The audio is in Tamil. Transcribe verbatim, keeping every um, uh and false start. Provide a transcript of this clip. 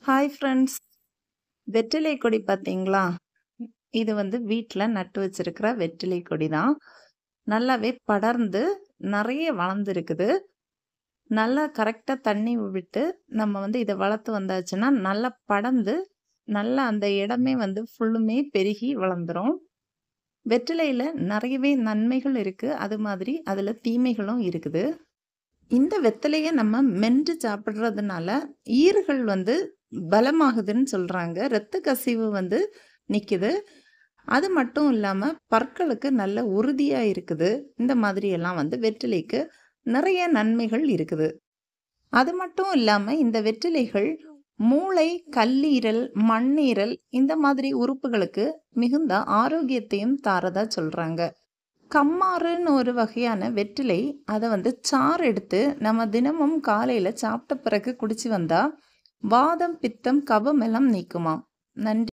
Hi friends. வெற்றிலை கொடி பார்த்தீங்களா? இது வந்து வீட்ல நட்டு வச்சிருக்கிற வெற்றிலை கொடி தான். நல்லாவே படர்ந்து நெறைய வளர்ந்துருக்குது. நல்லா கரெக்ட்டா தண்ணி விட்டு நம்ம வந்து இத வளர்த்து வந்தாச்சுன்னா, நல்லா படர்ந்து, நல்லா அந்த இடமே வந்து ஃபுல்லுமே பெருகி வளர்ந்துரும். வெற்றிலையில நெறையவே நன்மைகள் இருக்கு. அது மாதிரி அதுல தீமைகளும் இருக்குது. இந்த வெத்தலைய நம்ம மென்று சாப்பிடுறதுனால, ஈறுகள் வந்து பலமாகுதுன்னு சொல்றாங்க. இரத்த கசிவு வந்து நிக்குது. அது மட்டும் இல்லாம பற்களுக்கு நல்ல உறுதியா இருக்குது. இந்த மாதிரி எல்லாம் வந்து வெற்றிலைக்கு நிறைய நன்மைகள் இருக்குது. அது மட்டும் இல்லாம இந்த வெற்றிலைகள் மூளை, கல்லீரல், மண்ணீரல் இந்த மாதிரி உறுப்புகளுக்கு மிகுந்த ஆரோக்கியத்தையும் தாரதா சொல்றாங்க. கம்மாறுன்னு ஒரு வகையான வெற்றிலை, அத வந்து சாறு எடுத்து நம்ம தினமும் காலையில சாப்பிட்ட பிறகு குடிச்சு வந்தா, வாதம், பித்தம், கபம் எல்லாம் நீக்குமாம். நன்றி.